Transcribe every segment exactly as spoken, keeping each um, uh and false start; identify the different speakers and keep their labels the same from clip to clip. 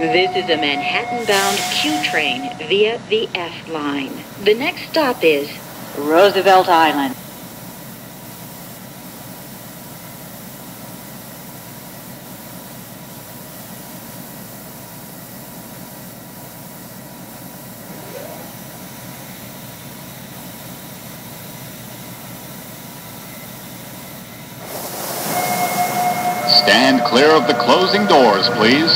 Speaker 1: This is a Manhattan-bound Q train via the F line. The next stop is Roosevelt Island.
Speaker 2: Stand clear of the closing doors, please.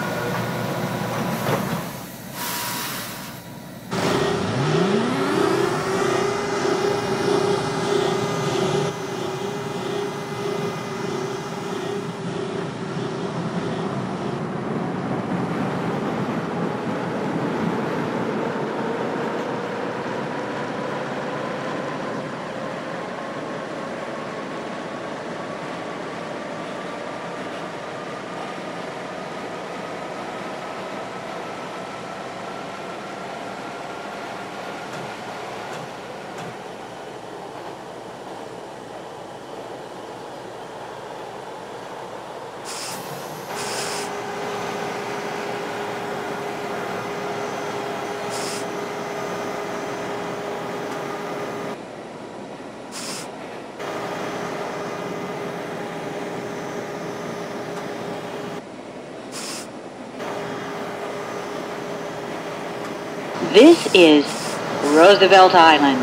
Speaker 1: This is Roosevelt Island.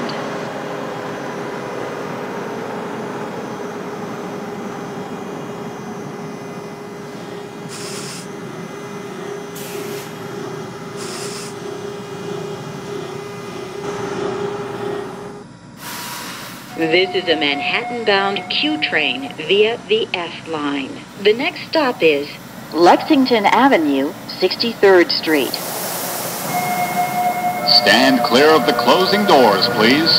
Speaker 1: This is a Manhattan-bound Q train via the F line. The next stop is Lexington Avenue, sixty-third Street.
Speaker 2: Stand clear of the closing doors, please.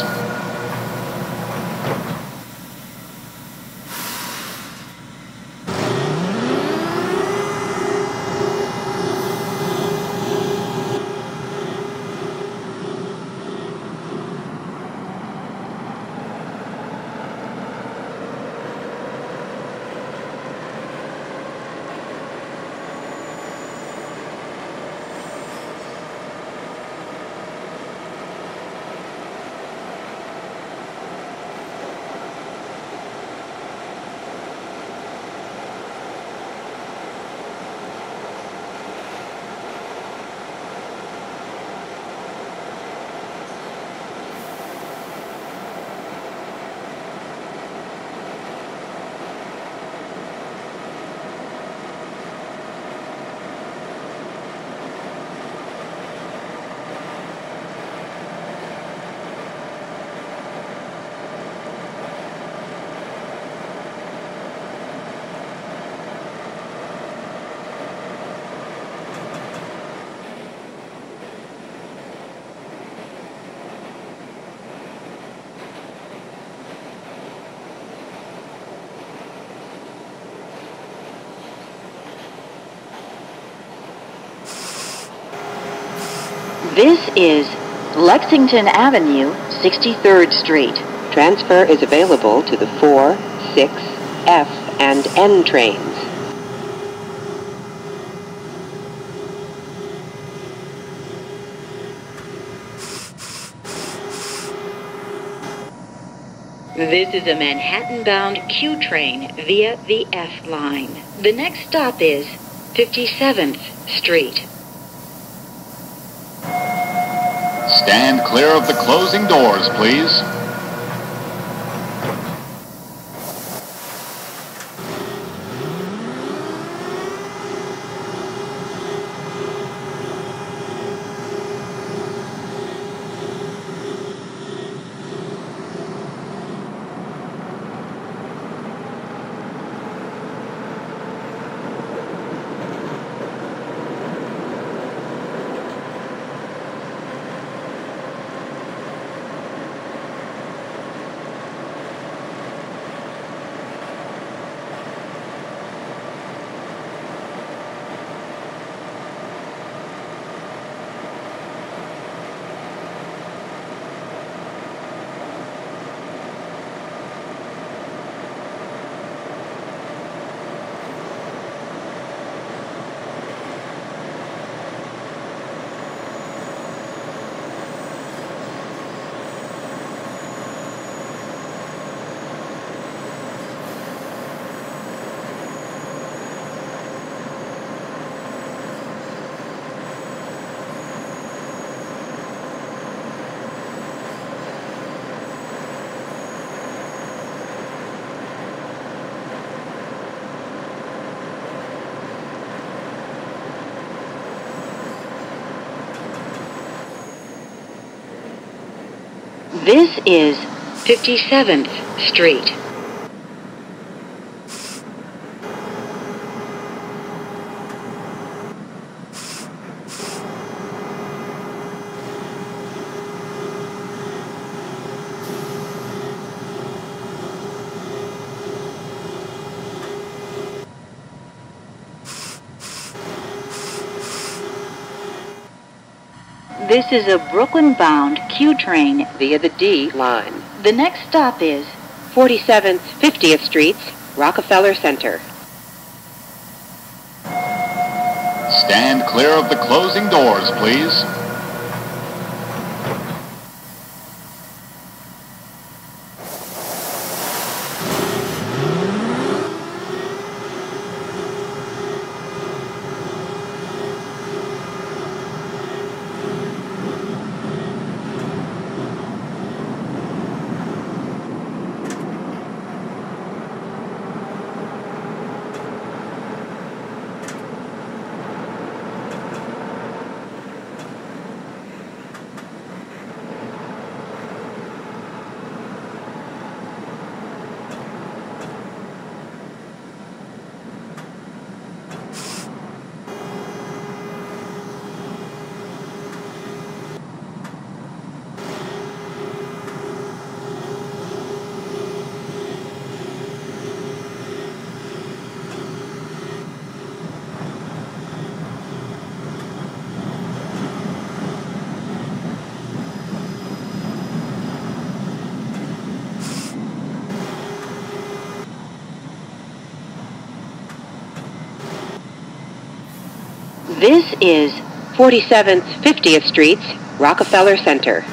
Speaker 1: This is Lexington Avenue, sixty-third Street.
Speaker 3: Transfer is available to the four, six, F, and N trains.
Speaker 1: This is a Manhattan-bound Q train via the F line. The next stop is fifty-seventh Street.
Speaker 2: Stand clear of the closing doors, please.
Speaker 1: This is fifty-seventh Street. This is a Brooklyn-bound Q train
Speaker 3: via the D line.
Speaker 1: The next stop is
Speaker 3: forty-seventh, fiftieth Streets, Rockefeller Center.
Speaker 2: Stand clear of the closing doors, please.
Speaker 1: This is
Speaker 3: forty-seventh, fiftieth Streets, Rockefeller Center.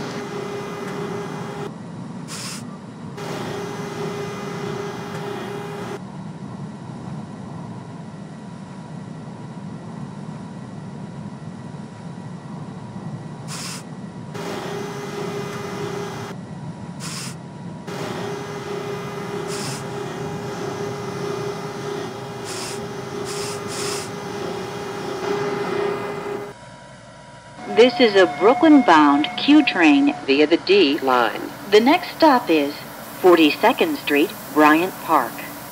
Speaker 1: This is a Brooklyn-bound Q train
Speaker 3: via the D line.
Speaker 1: The next stop is forty-second Street, Bryant Park.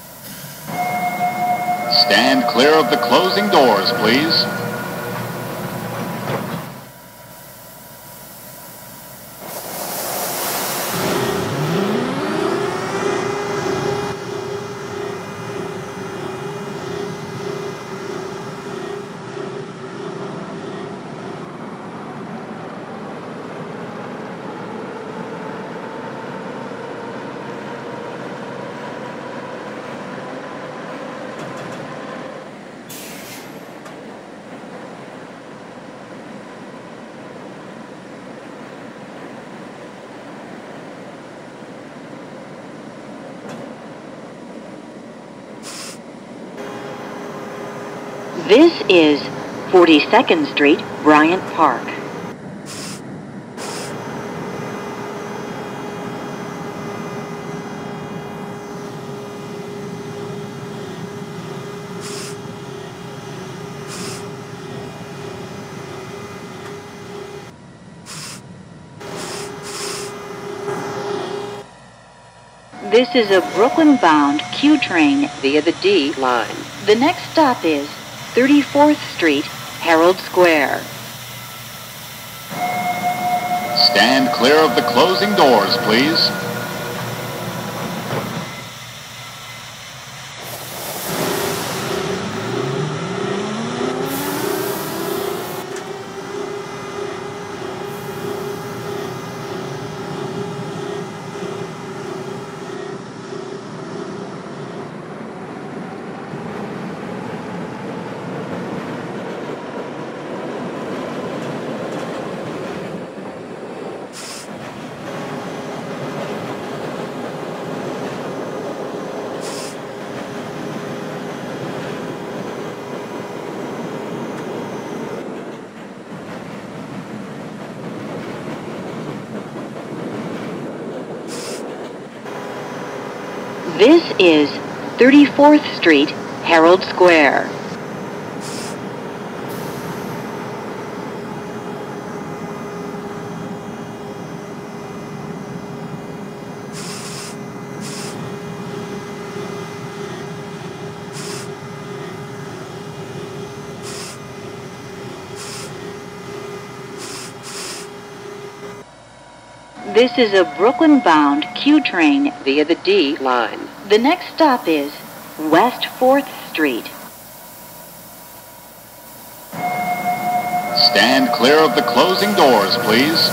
Speaker 2: Stand clear of the closing doors, please.
Speaker 1: This is forty-second Street, Bryant Park. This is a Brooklyn-bound Q train
Speaker 3: via the D line.
Speaker 1: The next stop is thirty-fourth Street, Herald Square.
Speaker 2: Stand clear of the closing doors, please.
Speaker 1: This is thirty-fourth Street, Herald Square. This is a Brooklyn-bound Q train
Speaker 3: via the D line.
Speaker 1: The next stop is West fourth Street.
Speaker 2: Stand clear of the closing doors, please.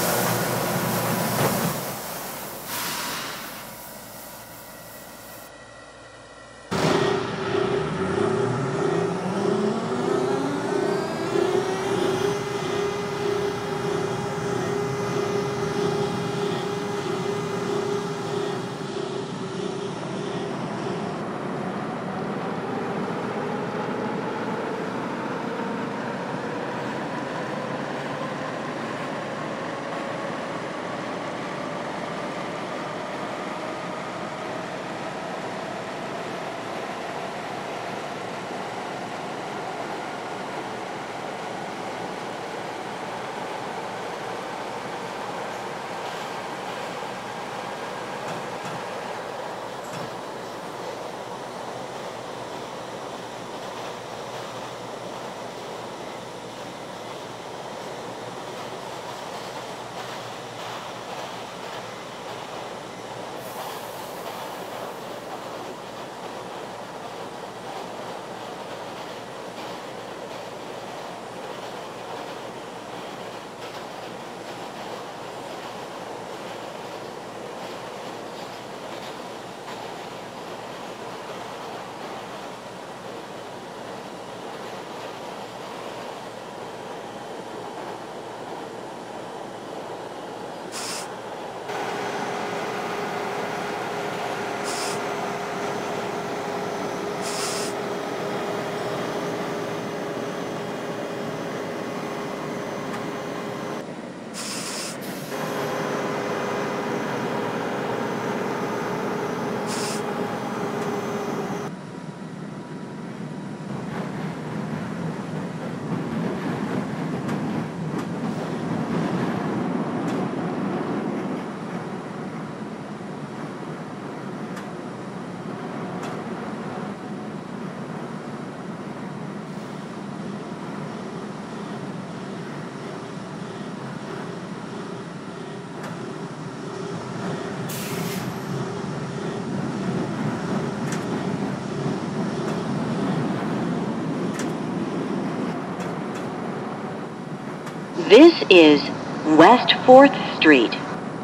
Speaker 1: This is West fourth Street.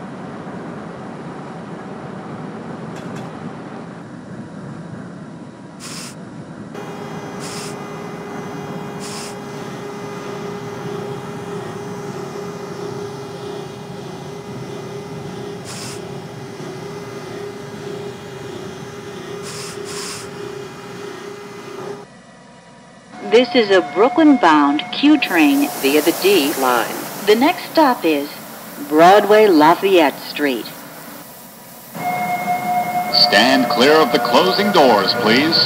Speaker 1: This is a Brooklyn-bound Q train
Speaker 3: via the D line.
Speaker 1: The next stop is Broadway Lafayette Street.
Speaker 2: Stand clear of the closing doors, please.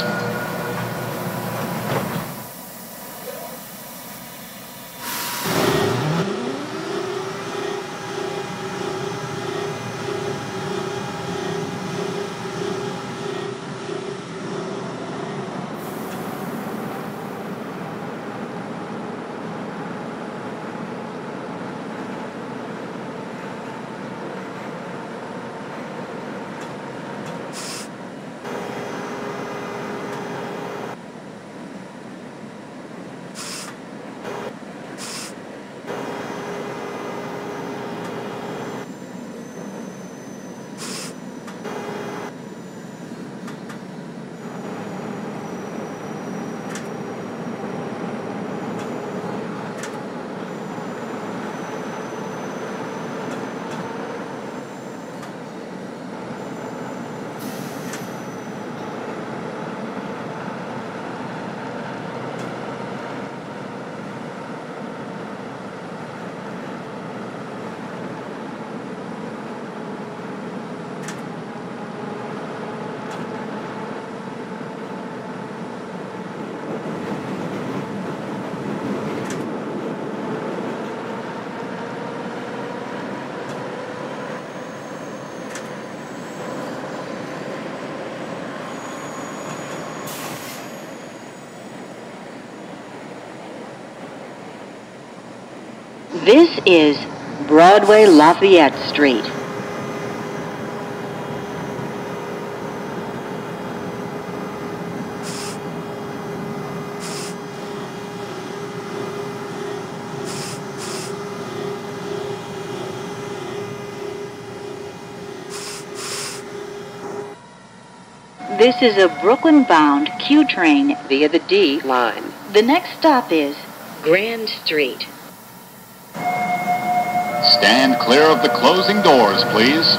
Speaker 1: This is Broadway Lafayette Street. This is a Brooklyn-bound Q train
Speaker 3: via the D line.
Speaker 1: The next stop is Grand Street.
Speaker 2: Stand clear of the closing doors, please.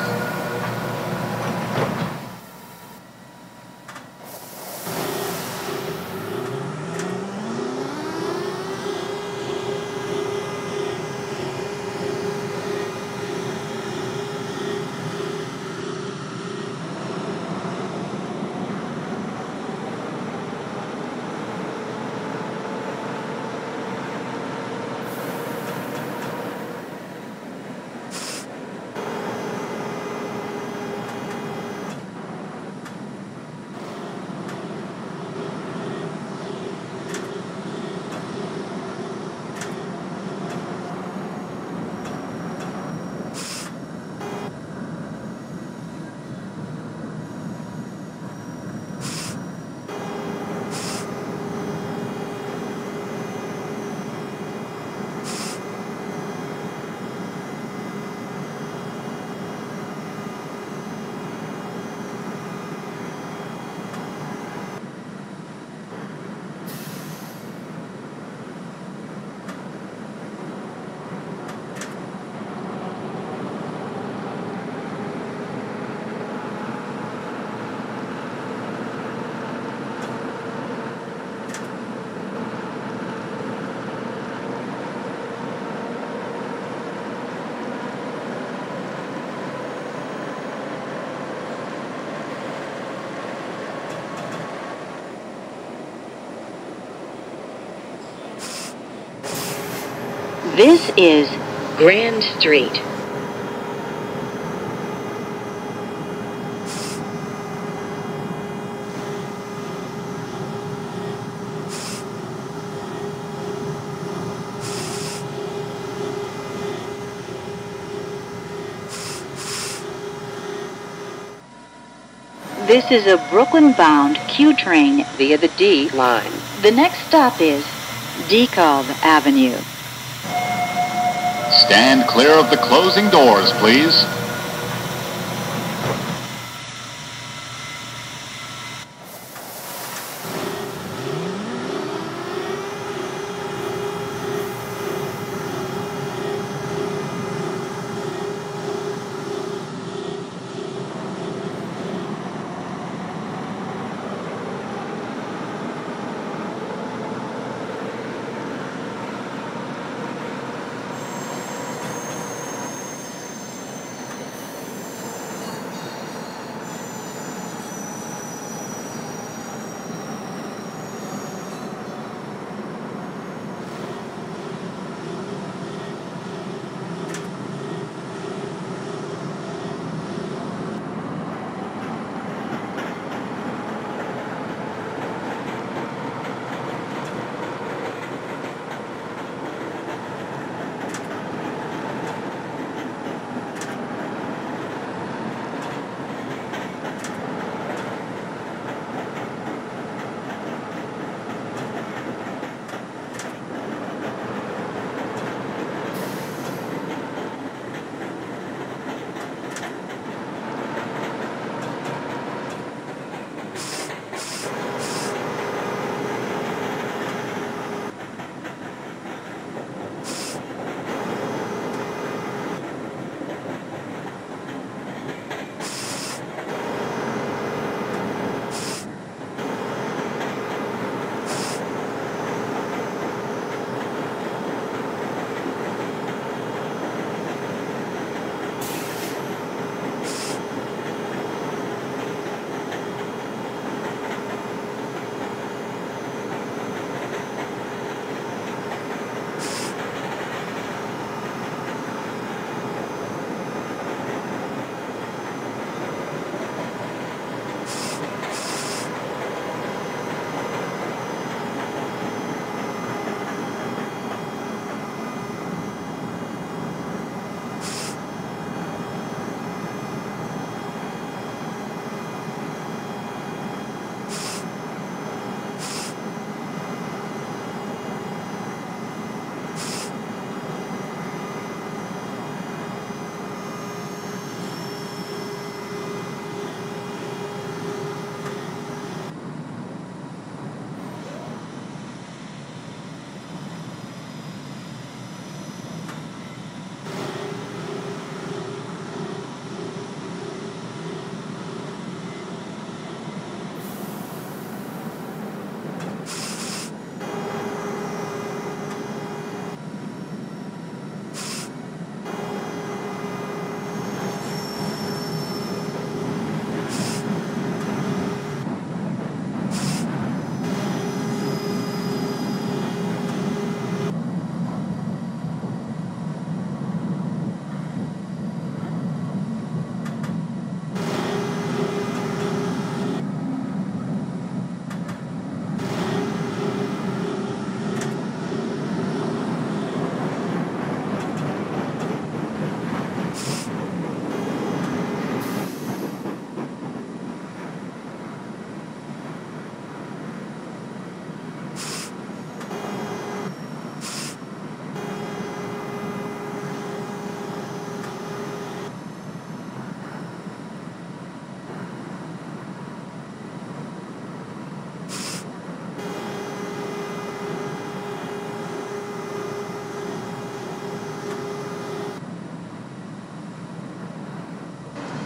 Speaker 1: This is Grand Street. This is a Brooklyn-bound Q train
Speaker 3: via the D line.
Speaker 1: The next stop is DeKalb Avenue.
Speaker 2: Stand clear of the closing doors, please.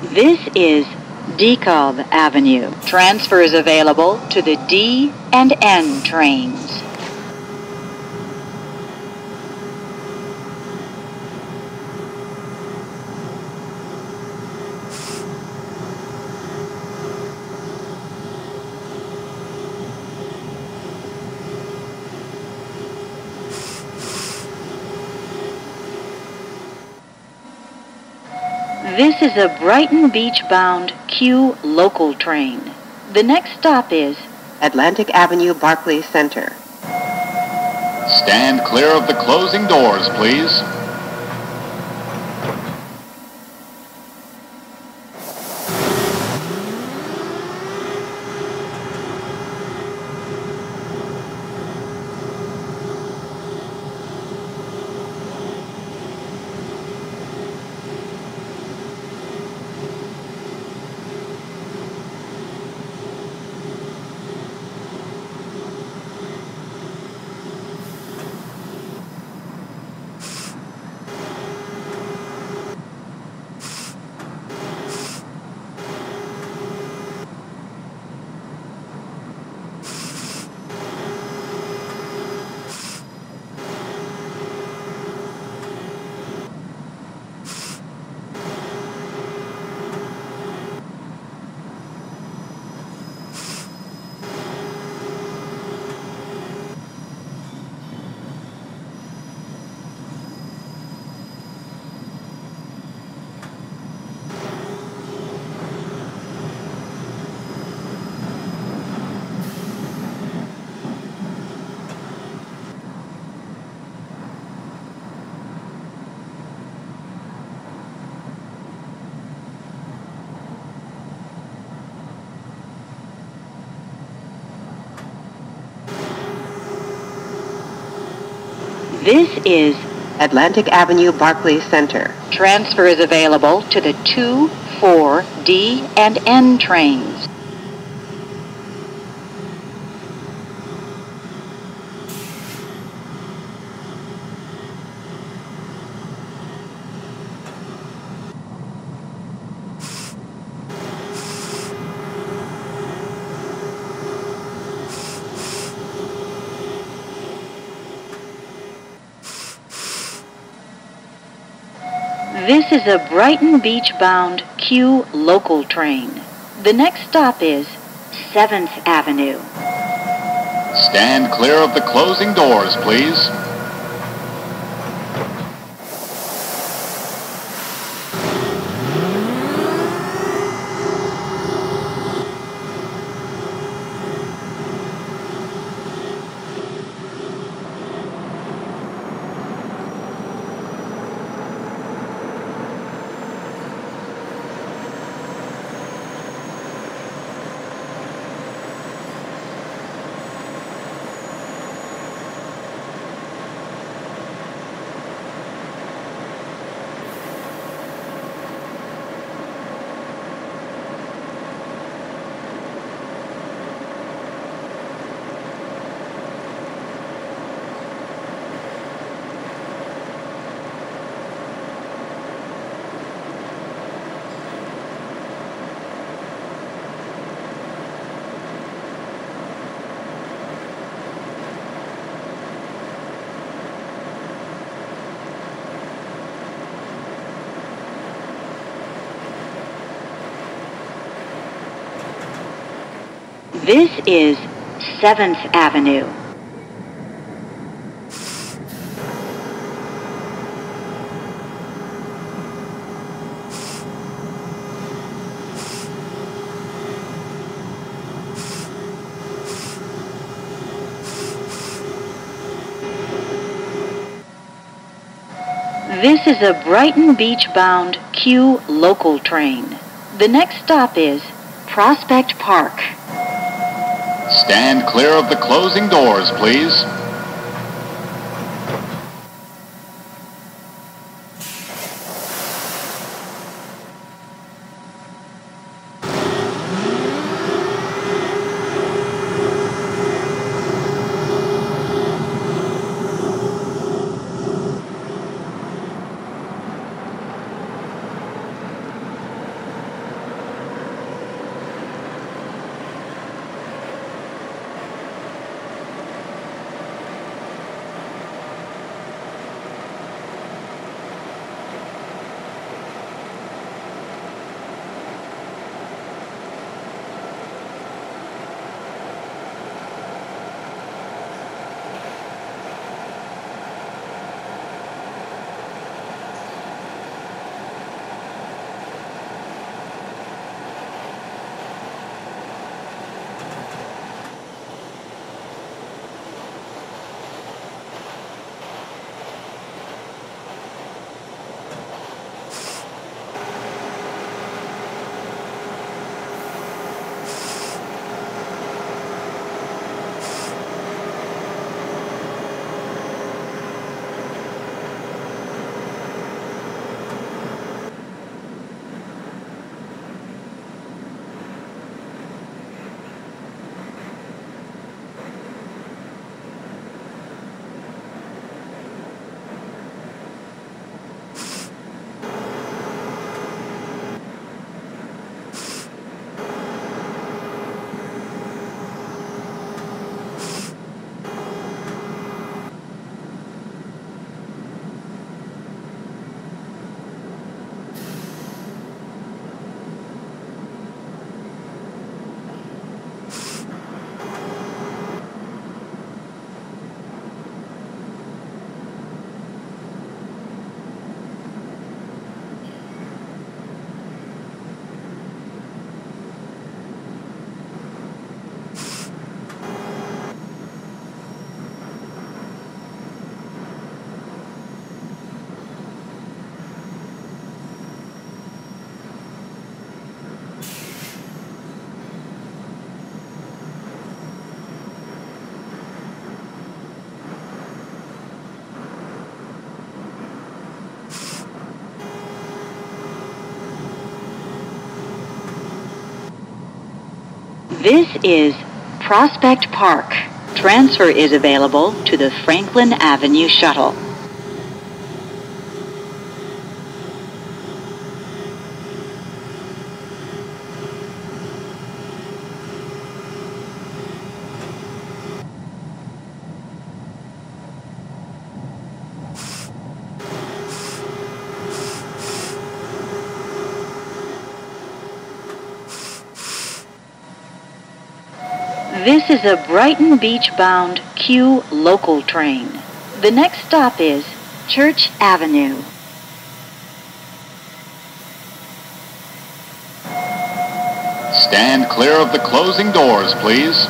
Speaker 1: This is DeKalb Avenue. Transfer is available to the D and N trains. This is a Brighton Beach bound Q local train. The next stop is
Speaker 3: Atlantic Avenue, Barclays Center.
Speaker 2: Stand clear of the closing doors, please.
Speaker 1: This is
Speaker 3: Atlantic Avenue, Barclays Center.
Speaker 1: Transfer is available to the two, four, D, and N trains. This is a Brighton Beach bound Q local train. The next stop is seventh Avenue.
Speaker 2: Stand clear of the closing doors, please.
Speaker 1: This is seventh Avenue. This is a Brighton Beach bound Q local train. The next stop is Prospect Park.
Speaker 2: Stand clear of the closing doors, please.
Speaker 1: This is Prospect Park. Transfer is available to the Franklin Avenue shuttle. This is a Brighton Beach bound Q local train. The next stop is Church Avenue.
Speaker 2: Stand clear of the closing doors, please.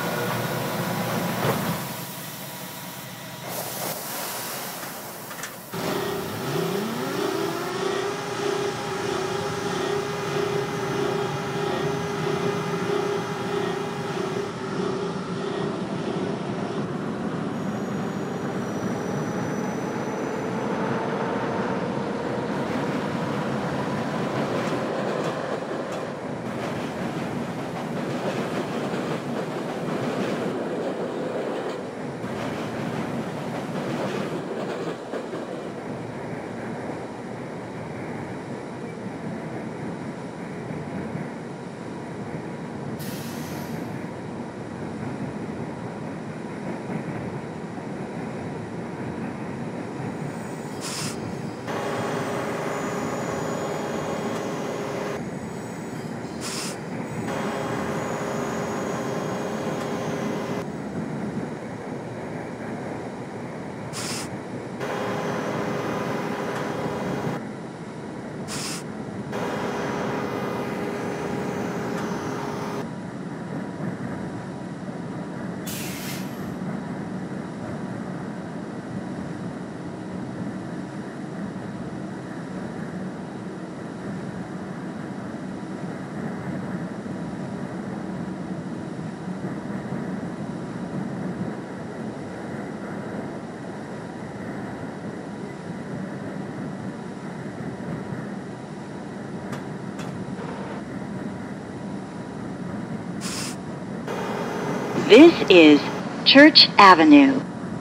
Speaker 1: This is Church Avenue.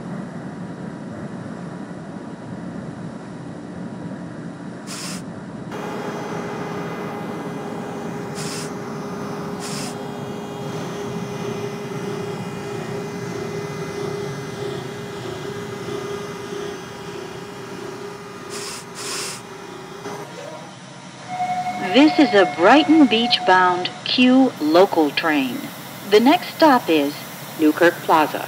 Speaker 1: This is a Brighton Beach bound Q local train. The next stop is
Speaker 3: Newkirk Plaza.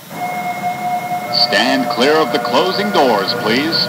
Speaker 2: Stand clear of the closing doors, please.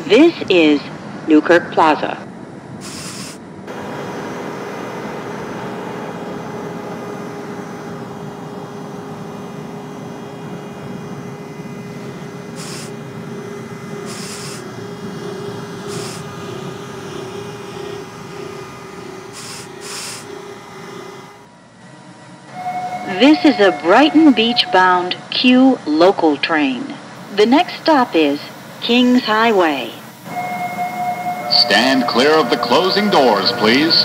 Speaker 1: This is
Speaker 3: Newkirk Plaza.
Speaker 1: This is a Brighton Beach bound Q local train. The next stop is Kings Highway.
Speaker 2: Stand clear of the closing doors, please.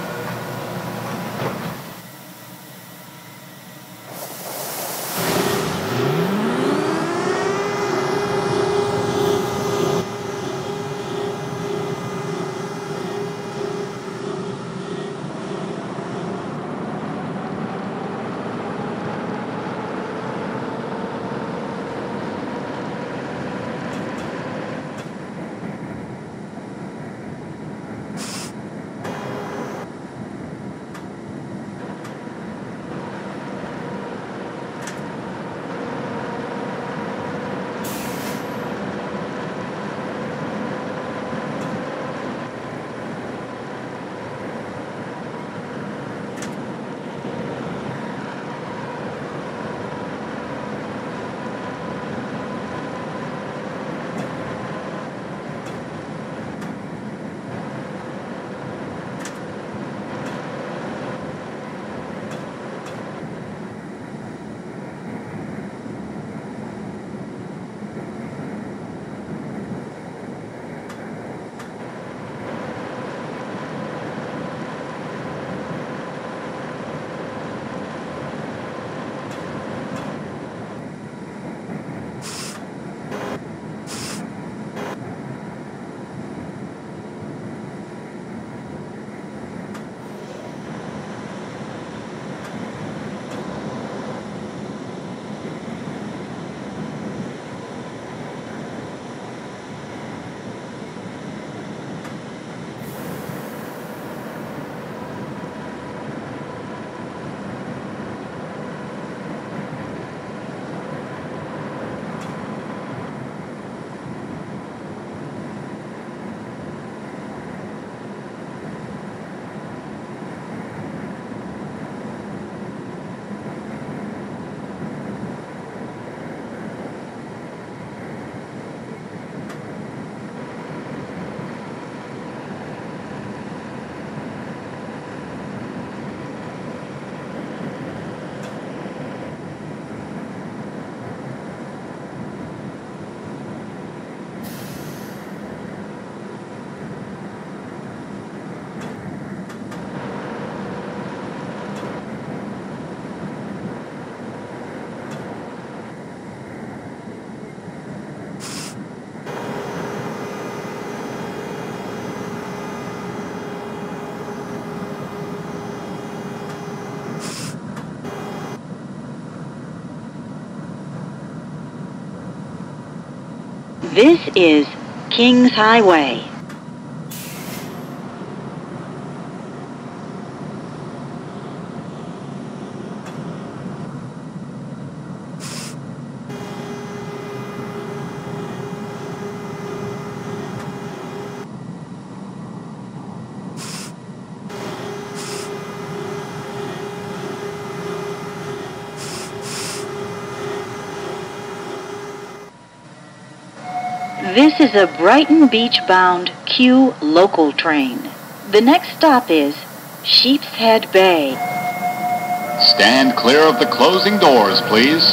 Speaker 1: This is Kings Highway. This is a Brighton Beach bound Q local train. The next stop is Sheepshead Bay.
Speaker 2: Stand clear of the closing doors, please.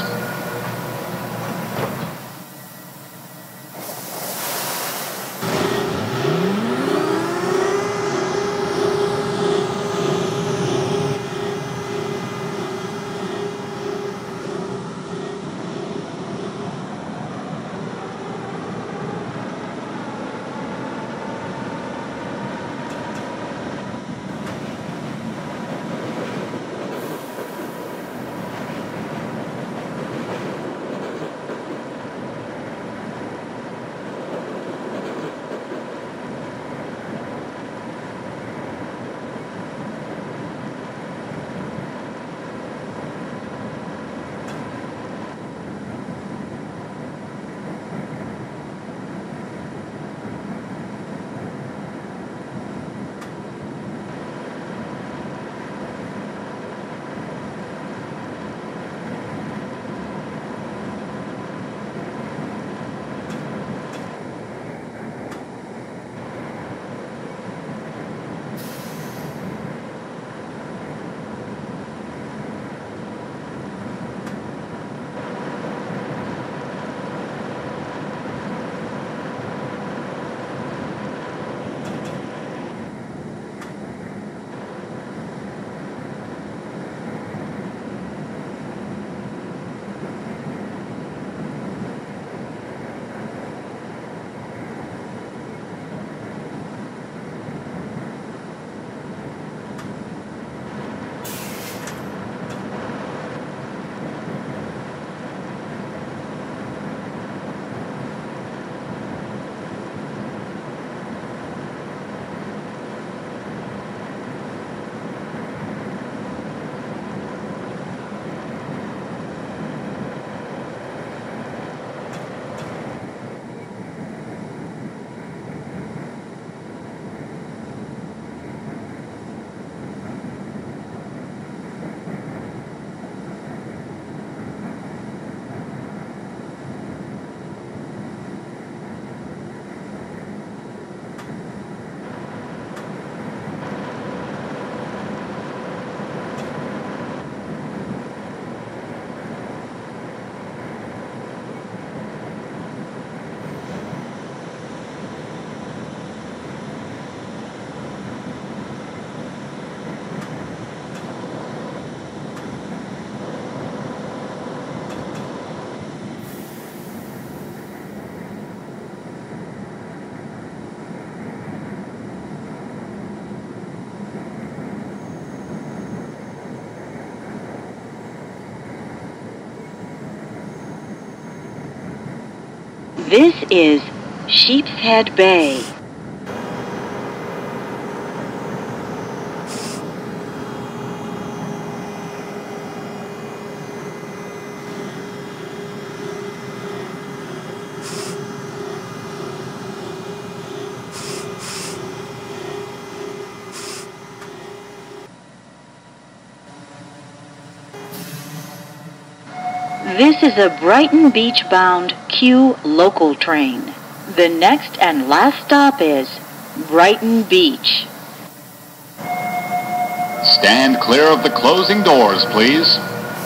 Speaker 1: This is Sheepshead Bay. This is a Brighton Beach bound Q local train. The next and last stop is Brighton Beach.
Speaker 2: Stand clear of the closing doors, please.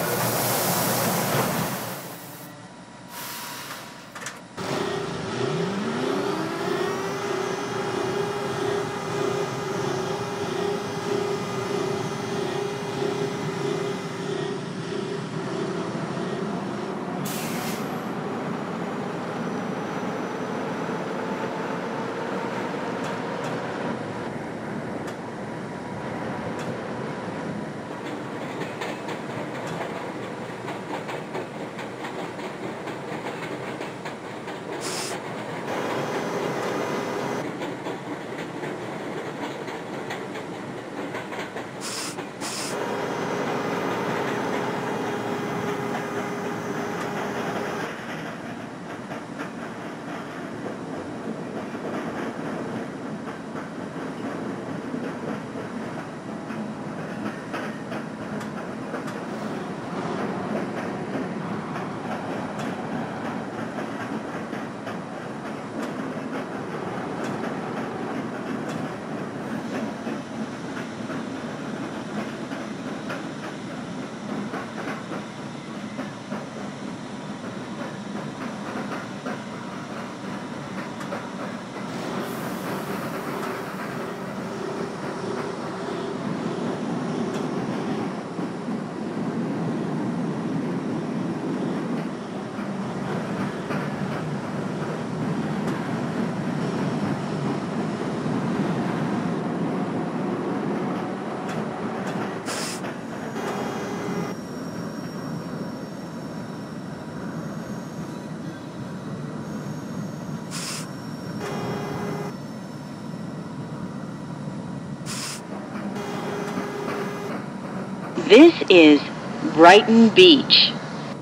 Speaker 1: This is Brighton Beach.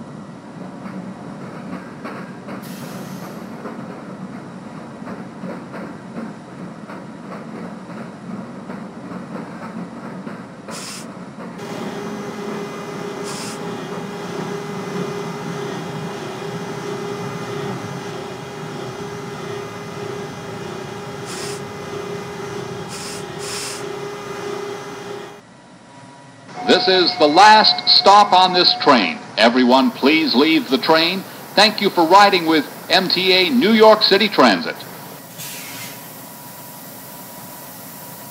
Speaker 2: This is the last stop on this train. Everyone, please leave the train. Thank you for riding with M T A New York City Transit.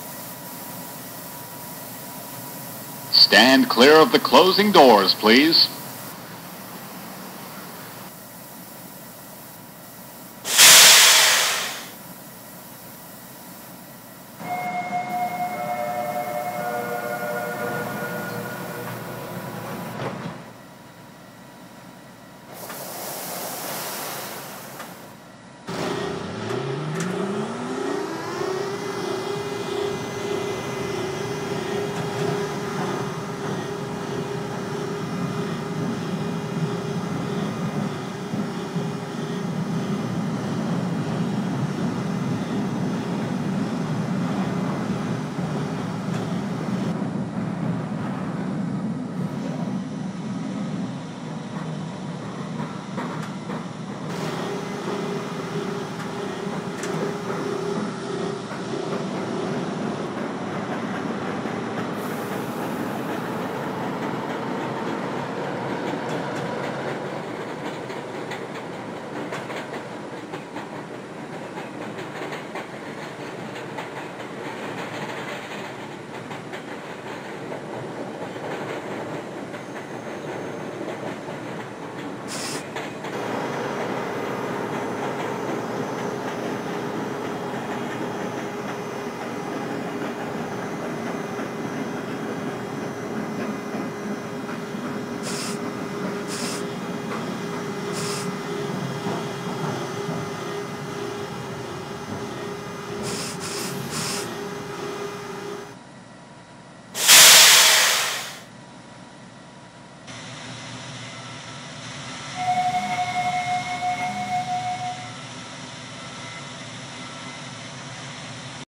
Speaker 2: Stand clear of the closing doors, please.